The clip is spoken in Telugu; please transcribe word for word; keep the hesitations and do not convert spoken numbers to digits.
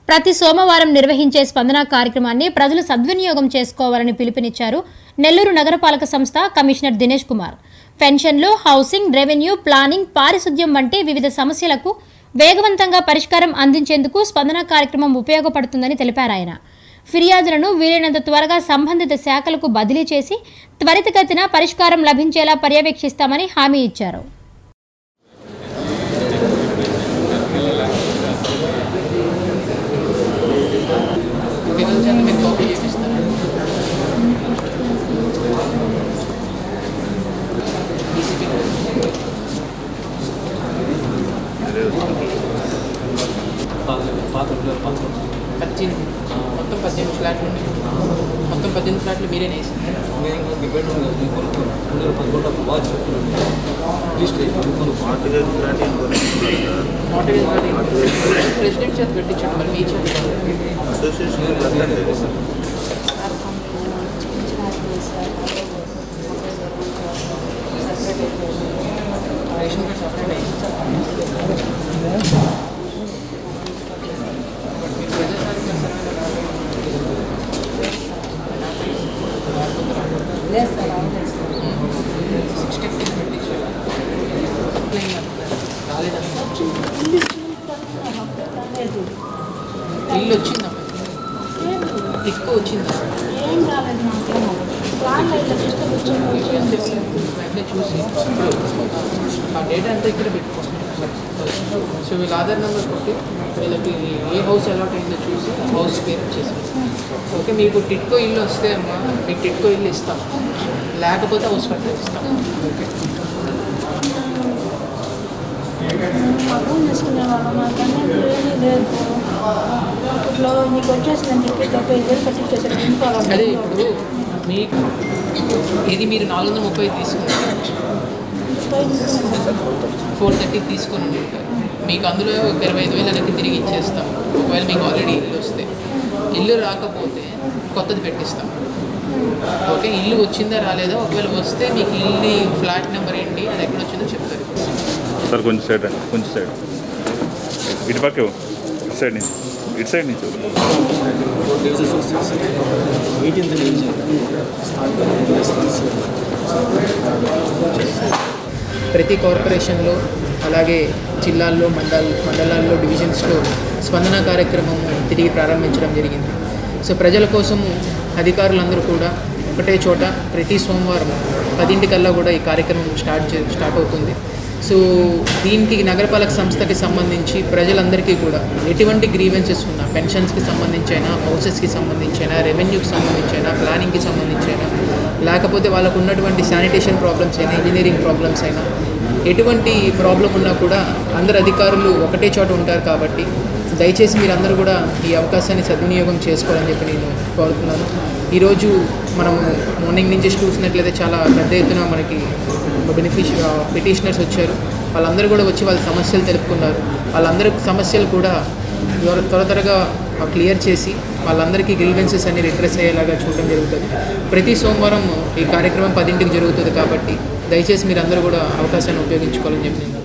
ప్రతి సోమవారం నిర్వహించే స్పందన కార్యక్రమాన్ని ప్రజలు సద్వినియోగం చేసుకోవాలని పిలుపునిచ్చారు నెల్లూరు నగరపాలక సంస్థ కమిషనర్ దినేష్ కుమార్. పెన్షన్లు, హౌసింగ్, రెవెన్యూ, ప్లానింగ్, పారిశుద్ధ్యం వంటి వివిధ సమస్యలకు వేగవంతంగా పరిష్కారం అందించేందుకు స్పందన కార్యక్రమం ఉపయోగపడుతుందని తెలిపారు ఆయన. ఫిర్యాదులను వీలైనంత త్వరగా సంబంధిత శాఖలకు బదిలీ చేసి త్వరితగతిన పరిష్కారం లభించేలా పర్యవేక్షిస్తామని హామీ ఇచ్చారు. మొత్తం పద్దెనిమిది ఫ్లాట్లు మొత్తం పద్దెనిమిది ఫ్లాట్లు మీరే ప్రెసిడెంట్ చేత పెట్టించండి. మరి మీ రేషన్ కార్డ్ సపరేట్ అయ్యింది. ఇల్లు వచ్చిందా? ఎక్కువ వచ్చిందా? చూసి ఆ డేటా అంతా ఇక్కడ పెట్టుకోండి. సో వీళ్ళ ఆధార్ నెంబర్ కొట్టి వీళ్ళకి ఏ హౌస్ అలాట్ అయిందో చూసి హౌస్ పేరు చేసి ఓకే. మీకు టిట్కో ఇల్లు వస్తే అమ్మా మీకు టిట్కో ఇల్లు ఇస్తాం, లేకపోతే హౌస్ పట్ల ఇస్తాం. ఓకే అదే ఇప్పుడు మీకు ఇది మీరు నాలుగు వందల ముప్పై తీసుకున్నారు, ఫోర్ థర్టీ తీసుకొని ఉంటారు. మీకు అందులో ఒక ఇరవై ఐదు వేలు అనేది తిరిగి ఇచ్చేస్తాం. ఒకవేళ మీకు ఆల్రెడీ ఇల్లు వస్తే, ఇల్లు రాకపోతే కొత్తది పెట్టిస్తాం. ఓకే ఇల్లు వచ్చిందా రాలేదా, ఒకవేళ వస్తే మీకు ఇల్లు ఫ్లాట్ నెంబర్ ఏంటి అది ఎక్కడ వచ్చిందో చెప్తారు. సార్ కొంచెం సైడ్ అండి, కొంచెం సైడ్ ఇటు పక్క ఇటు సైడ్ నుంచి ఇటు సైడ్ నుంచి ప్రతి కార్పొరేషన్లో అలాగే జిల్లాల్లో మండల మండలాల్లో డివిజన్స్లో స్పందన కార్యక్రమం తిరిగి ప్రారంభించడం జరిగింది. సో ప్రజల కోసము అధికారులందరూ కూడా ఒకటే చోట ప్రతి సోమవారం పదింటికల్లా కూడా ఈ కార్యక్రమం స్టార్ట్ చే స్టార్ట్ అవుతుంది. సో దీనికి నగరపాలక సంస్థకి సంబంధించి ప్రజలందరికీ కూడా ఎటువంటి గ్రీవెన్సెస్ ఉన్నా, పెన్షన్స్కి సంబంధించైనా, హౌసెస్కి సంబంధించైనా, రెవెన్యూకి సంబంధించైనా, ప్లానింగ్కి సంబంధించైనా, లేకపోతే వాళ్ళకు ఉన్నటువంటి శానిటేషన్ ప్రాబ్లమ్స్ అయినా, ఇంజనీరింగ్ ప్రాబ్లమ్స్ అయినా, ఎటువంటి ప్రాబ్లం ఉన్నా కూడా అందరు అధికారులు ఒకటే చోట ఉంటారు. కాబట్టి దయచేసి మీరందరూ కూడా ఈ అవకాశాన్ని సద్వినియోగం చేసుకోవాలని చెప్పి నేను కోరుతున్నాను. ఈరోజు మనము మార్నింగ్ నుంచి చూసినట్లయితే చాలా పెద్ద ఎత్తున మనకి బెనిఫిషి పిటిషనర్స్ వచ్చారు. వాళ్ళందరూ కూడా వచ్చి వాళ్ళ సమస్యలు తెలుపుకున్నారు. వాళ్ళందరి సమస్యలు కూడా త్వర త్వరగా క్లియర్ చేసి వాళ్ళందరికీ గ్రీవెన్సెస్ అన్ని రిడ్రెస్ అయ్యేలాగా చూడడం జరుగుతుంది. ప్రతి సోమవారం ఈ కార్యక్రమం పదింటికి జరుగుతుంది. కాబట్టి దయచేసి మీరందరూ కూడా అవకాశాన్ని ఉపయోగించుకోవాలని చెప్పి